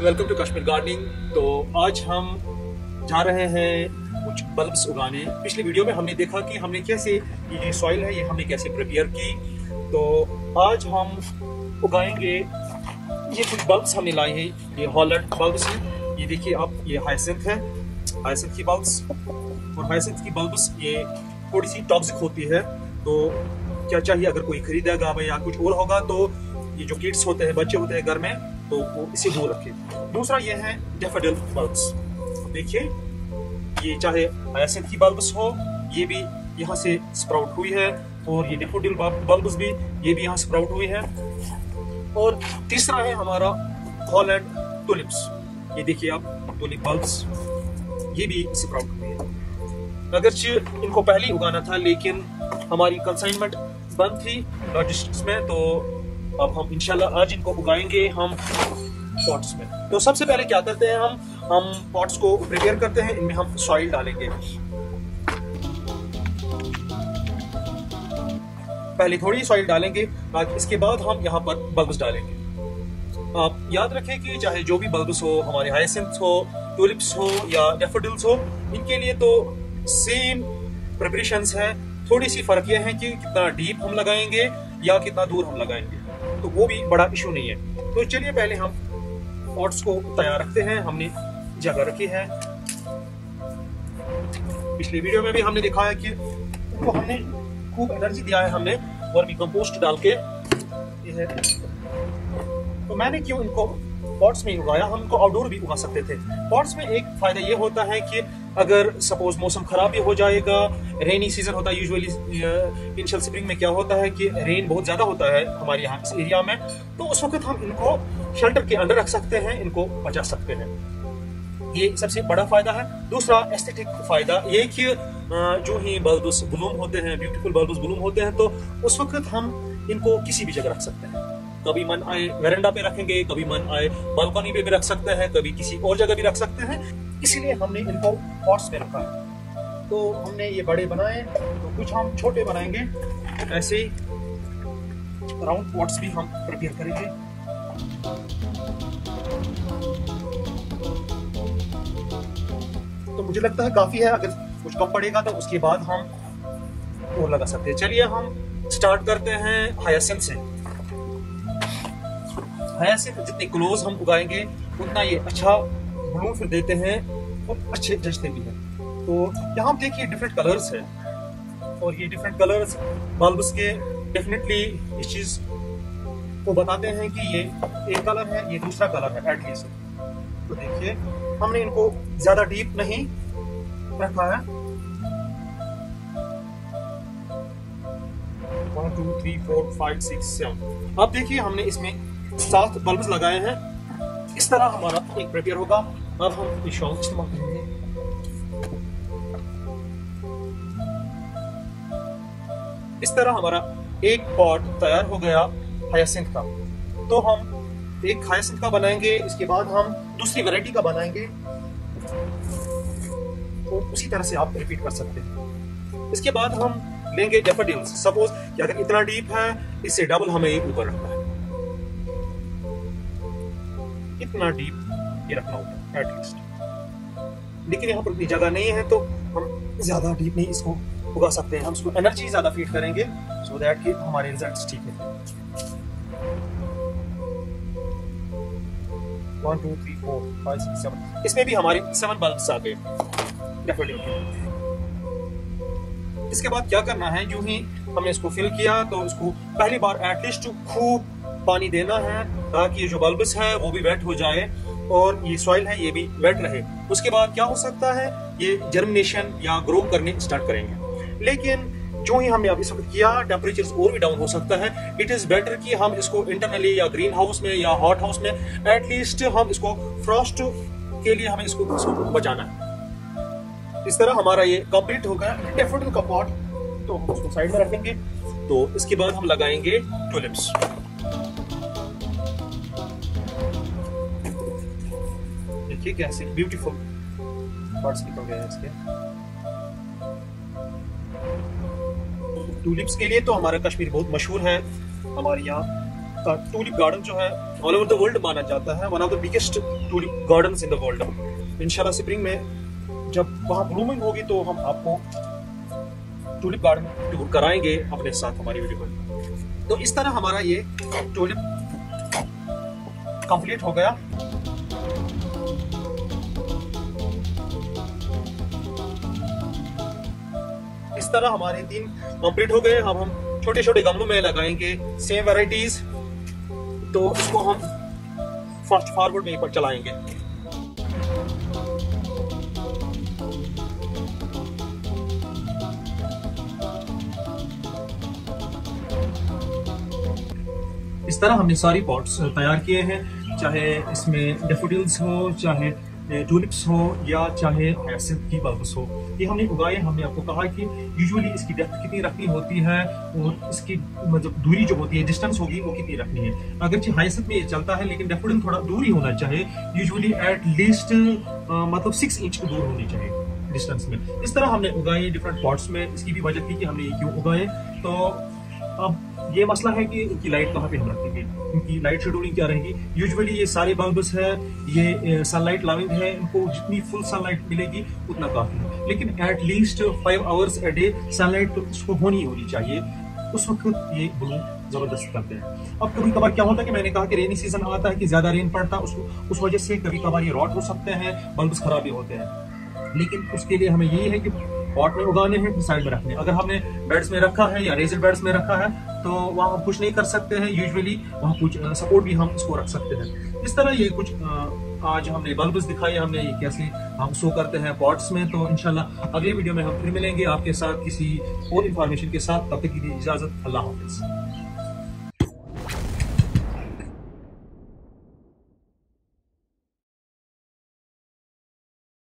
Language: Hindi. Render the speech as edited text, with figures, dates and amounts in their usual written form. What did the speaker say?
Welcome to Kashmir gardening. तो आज हम जा रहे हैं कुछ बल्ब्स उगाने। पिछली वीडियो में हमने देखा कि हमने कैसे ये सॉइल है ये हमने कैसे प्रिपेयर की। तो आज हम उगाएंगे ये कुछ बल्ब्स हमने लाए हैं। ये हॉलैंड बल्ब्स हैं, ये देखिए आप, ये हाइसिंथ है, हाइसिंथ की बल्ब्स। और हाइसिंथ की बल्ब्स ये थोड़ी सी टॉक्सिक होती है, तो क्या चाहिए अगर कोई खरीदेगा या कुछ और होगा तो ये जो किड्स होते हैं, बच्चे होते हैं घर में, तो वो इसे दूर रखें। दूसरा ये है डैफोडिल बल्ब्स। देखिए ये चाहे हाइसिंथ की बल्ब्स हो, ये भी यहाँ से स्प्राउट हुई है, और ये डैफोडिल बल्ब्स भी, ये भी यहाँ स्प्राउट हुई है। और तीसरा है हमारा हॉलैंड टुलिप्स। ये देखिए आप, टुलिप बल्ब्स, ये भी स्प्राउट हुई है। अगरचे इनको पहले ही उगाना था, लेकिन हमारी कंसाइनमेंट बंद थी लॉजिस्टिक्स में, तो अब हम इंशाल्लाह आज इनको उगाएंगे हम पॉट्स में। तो सबसे पहले क्या करते हैं, हम पॉट्स को प्रिपेयर करते हैं। इनमें हम सॉइल डालेंगे। पहले थोड़ी सॉइल डालेंगे, इसके बाद हम यहाँ पर बल्ब्स डालेंगे। आप याद रखें कि चाहे जो भी बल्ब्स हो, हमारे हाइसिंथ हो, टुलिप्स हो या डैफोडिल्स हो, इनके लिए तो सेम प्रिपरेशंस है। थोड़ी सी फर्क यह है कि कितना डीप हम लगाएंगे या कितना दूर हम लगाएंगे, तो वो भी बड़ा इशू नहीं है। तो चलिए पहले हम पॉट्स को तैयार रखते हैं। हमने जगह रखी है। पिछली वीडियो में भी हमने दिखाया कि इनको हमने खूब एनर्जी दिया है, हमने वर्मी कंपोस्ट डाल के। ये है, तो मैंने क्यों इनको पॉट्स में उगाया, हम इनको आउटडोर भी उगा सकते थे। पॉट्स में एक फायदा ये होता है कि अगर सपोज मौसम खराब भी हो जाएगा, रेनी सीजन होता है यूजुअली, इनिशियल स्प्रिंग में क्या होता है कि रेन बहुत ज्यादा होता है हमारे यहाँ इस एरिया में, तो उस वक्त हम इनको शेल्टर के अंदर रख सकते हैं, इनको बचा सकते हैं। ये सबसे बड़ा फायदा है। दूसरा एस्थेटिक फायदा ये कि जो ही बल्ब्स ब्लूम होते हैं, ब्यूटीफुल बल्ब्स ब्लूम होते हैं, तो उस वक्त हम इनको किसी भी जगह रख सकते हैं। कभी मन आए वेरेंडा पे रखेंगे, कभी मन आए बालकनी पे भी रख सकते हैं, कभी किसी और जगह भी रख सकते हैं। इसीलिए हमने इनको पॉट्स में रखा है। तो हमने ये बड़े बनाए, तो कुछ हम छोटे बनाएंगे। ऐसे ही राउंड पॉट्स भी हम प्रिपेयर करेंगे। तो मुझे लगता है काफी है, अगर कुछ कम पड़ेगा तो उसके बाद हम और लगा सकते हैं। चलिए हम स्टार्ट करते हैं हाइसिंथ से। हाइसिंथ जितने क्लोज हम उगाएंगे उतना ये अच्छा ब्लूम फिर देते हैं और अच्छे जचते भी हैं। तो यहाँ देखिए डिफरेंट कलर्स हैं, और ये डिफरेंट कलर्स बल्ब्स के डेफिनेटली इस चीज को बताते हैं कि ये एक कलर है, ये दूसरा कलर है एटलीस्ट। तो देखिए हमने इनको ज्यादा डीप नहीं रखा है। 1 2 3 4 5 6 7। अब देखिए हमने इसमें 7 बल्ब्स लगाए हैं। इस तरह हमारा एक प्रिपेयर होगा। अब हम शॉल इस्तेमाल करेंगे। इस तरह हमारा एक पॉट तैयार हो गया हाइसिंथ का। तो हम एक हाइसिंथ का बनाएंगे, इसके बाद हम दूसरी वैरायटी का बनाएंगे, तो उसी तरह से आप रिपीट कर सकते हैं। इसके बाद हम लेंगे डैफोडिल्स। सपोज कि अगर इतना डीप है, इससे डबल हमें ऊपर रखना है, इतना डीप ये रखना होता है एटलीस्ट। लेकिन यहाँ पर इतनी जगह नहीं है, तो हम ज्यादा डीप नहीं इसको उगा सकते हैं। हम इसको एनर्जी ज्यादा फीड करेंगे सो दैट कि हमारे रिजल्ट्स ठीक है। 1 2 3 4 5 6 7। इसमें भी हमारे 7 बल्ब्स आ गए डैफोडिल के। इसके बाद क्या करना है, यूं ही हमने इसको फिल किया, तो इसको पहली बार एटलीस्ट खूब पानी देना है, ताकि ये जो बल्ब्स है वो भी वेट हो जाए और ये सॉइल है ये भी वेट रहे। उसके बाद क्या हो सकता है, ये जर्मिनेशन या ग्रो करने स्टार्ट करेंगे। लेकिन जो ही हमने अभी इस वक्त किया, टेम्परेचर और भी डाउन हो सकता है। इट इज बेटर कि हम इसको इंटरनली या ग्रीन हाउस में या हॉट हाउस में एटलीस्ट हम इसको फ्रॉस्ट के लिए हमें इसको बचाना है। इस तरह हमारा ये कंप्लीट हो गया डैफोडिल का पॉट। तो हम उसको साइड में रखेंगे। तो इसके बाद हम लगाएंगे टुलिप्स। देखिए कैसे ब्यूटीफुल पॉट्स निकल गए हैं इसके। टूलिप्स के लिए तो हमारा कश्मीर बहुत मशहूर है। हमारे यहाँ का टूलिप गार्डन जो है ऑल ओवर द वर्ल्ड माना जाता है, one of the biggest tulip gardens in the world. इंशाल्लाह स्प्रिंग में जब वहाँ ब्लूमिंग होगी तो हम आपको टूलिप गार्डन टूर कराएंगे अपने साथ हमारी वीडियो में। तो इस तरह हमारा ये टूलिप कंप्लीट हो गया। इस तरह हमारे 3 कंप्लीट हो गए। अब हम छोटे छोटे गमलों में लगाएंगे सेम वैरायटीज, तो इसको हम फास्ट फॉरवर्ड में चलाएंगे। इस तरह हमने सारी पॉट्स तैयार किए हैं, चाहे इसमें डैफोडिल्स हो, चाहे टूलिप्स हो, या चाहे हायासिंथ की बल्ब्स हो। ये हमने उगाए। हमने आपको कहा कि यूजुअली इसकी डेप्थ कितनी रखनी होती है और इसकी मतलब दूरी जो होती है, डिस्टेंस होगी, वो कितनी रखनी है। अगरचे हायासिंथ में ये चलता है, लेकिन डैफोडिल थोड़ा दूर ही होना चाहिए, यूजुअली एट लीस्ट मतलब 6 इंच दूर होनी चाहिए डिस्टेंस में। इस तरह हमने उगाए डिफरेंट पॉट्स में। इसकी भी वजह थी कि हमने ये क्यों उगाए। तो अब ये मसला है कि इनकी लाइट कहाँ पे हम रखेंगे, इनकी लाइट शेड्यूलिंग क्या रहेगी। यूजुअली ये सारे बल्ब्स है, ये सनलाइट लविंग है, इनको जितनी फुल सनलाइट मिलेगी उतना काफी है, लेकिन at least 5 hours a day sunlight तो इसको होनी चाहिए। उस वक्त ये ब्लूम जबरदस्त करते हैं। अब कभी कभार क्या होता है कि मैंने कहा कि रेनी सीजन आता है कि ज्यादा रेन पड़ता है, उस वजह से कभी कभार ये रॉट हो सकते हैं, बल्ब्स खराब भी होते हैं। लेकिन उसके लिए हमें यही है कि पॉट में उगाने हैं, साइड में रखने। अगर हमने बेड्स में रखा है या रेजर बेड्स में रखा है तो वहाँ हम कुछ नहीं कर सकते हैं। यूजुअली वहाँ कुछ सपोर्ट भी हम इसको रख सकते हैं। इस तरह ये कुछ आज हमने बल्ब्स दिखाए, हमने ये कैसे हम शो करते हैं पॉट्स में। तो इंशाल्लाह अगली वीडियो में हम फिर मिलेंगे आपके साथ किसी और इन्फॉर्मेशन के साथ। तब तक की इजाजत, अल्लाह हाफिज।